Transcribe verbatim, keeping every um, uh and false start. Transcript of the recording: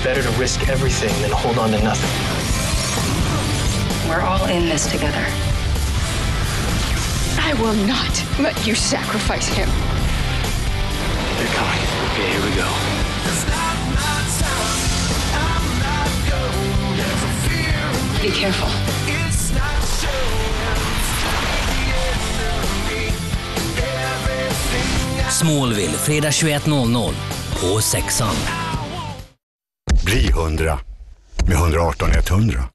Better to risk everything than hold on to nothing. We're all in this together. I will not let you sacrifice him. They're coming. Okay, here we go. Be careful. Smallville, fredag tjugoett noll noll på sexan. Bli hundra med ett ett åtta ett hundra.